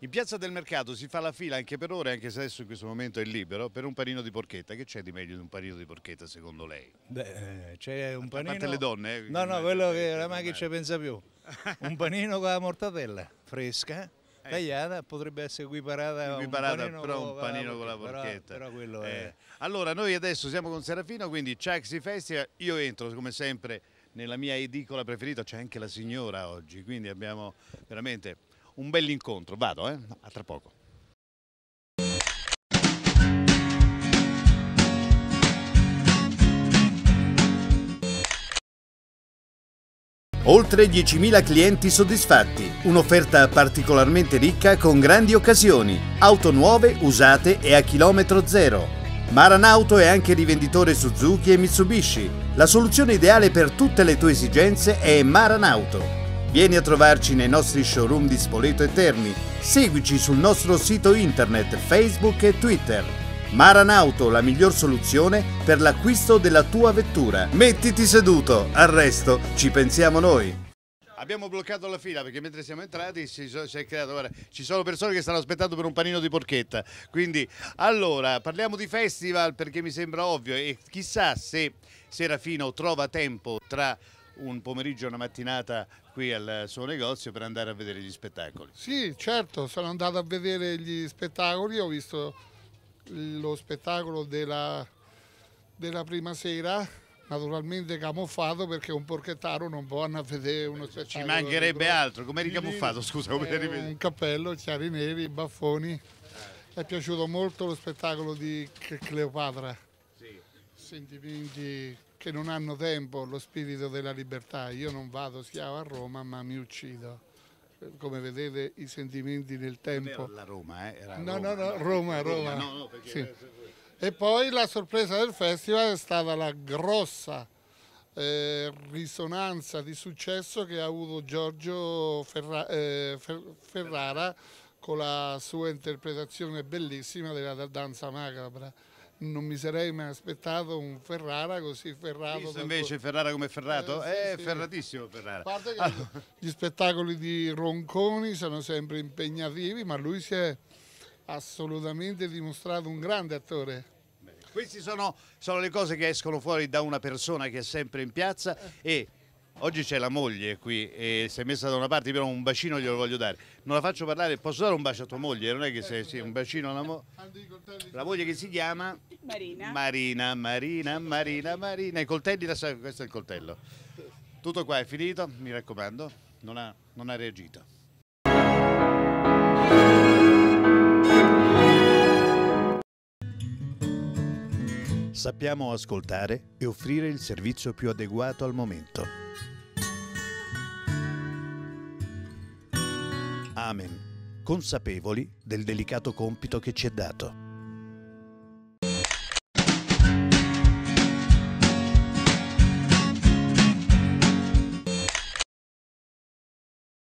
In Piazza del Mercato si fa la fila anche per ore, anche se adesso in questo momento è libero, per un panino di porchetta. Che c'è di meglio di un panino di porchetta secondo lei? Beh, c'è un panino... A parte le donne? No, no, quello che oramai chi ci pensa più. Un panino con la mortadella fresca, tagliata, potrebbe essere equiparata a un panino, però un panino con la porchetta. Però quello è... Allora, noi adesso siamo con Serafino, quindi Ciaxi Festival. Io entro come sempre nella mia edicola preferita, c'è anche la signora oggi, quindi abbiamo veramente un bell'incontro. Vado, a tra poco. Oltre 10.000 clienti soddisfatti, un'offerta particolarmente ricca con grandi occasioni, auto nuove, usate e a chilometro zero. Maranauto è anche rivenditore Suzuki e Mitsubishi. La soluzione ideale per tutte le tue esigenze è Maranauto. Vieni a trovarci nei nostri showroom di Spoleto e Terni. Seguici sul nostro sito internet, Facebook e Twitter. Maranauto, la miglior soluzione per l'acquisto della tua vettura. Mettiti seduto, al resto ci pensiamo noi. Abbiamo bloccato la fila perché mentre siamo entrati si è creato, guarda, ci sono persone che stanno aspettando per un panino di porchetta. Quindi, allora, parliamo di festival perché mi sembra ovvio e chissà se Serafino trova tempo tra un pomeriggio e una mattinata qui al suo negozio per andare a vedere gli spettacoli. Sì, certo, sono andato a vedere gli spettacoli, ho visto lo spettacolo della prima sera, naturalmente camuffato perché un porchettaro non può andare a vedere uno spettacolo. Ci mancherebbe altro, come eri camuffato, scusa? Come eri... Un cappello, chiari neri, baffoni. È piaciuto molto lo spettacolo di Cleopatra. Sì. Sentimenti che non hanno tempo, lo spirito della libertà. Io non vado schiavo a Roma, ma mi uccido. Come vedete i sentimenti nel tempo. Non era la Roma, era no, Roma. No, Roma. No, perché... Sì. E poi la sorpresa del festival è stata la grossa risonanza di successo che ha avuto Giorgio Ferrara con la sua interpretazione bellissima della danza macabra. Non mi sarei mai aspettato un Ferrara così ferrato. Visto invece Ferrara come ferrato? Sì. Ferratissimo Ferrara. A parte che gli spettacoli di Ronconi sono sempre impegnativi, ma lui si è assolutamente dimostrato un grande attore. Queste sono le cose che escono fuori da una persona che è sempre in piazza e oggi c'è la moglie qui e si è messa da una parte, però un bacino glielo voglio dare. Non la faccio parlare, posso dare un bacio a tua moglie? Non è che sei sì, un bacino alla la moglie che si chiama? Marina. I coltelli, questo è il coltello. Tutto qua è finito, mi raccomando, non ha reagito. Sappiamo ascoltare e offrire il servizio più adeguato al momento. Amen, consapevoli del delicato compito che ci è dato.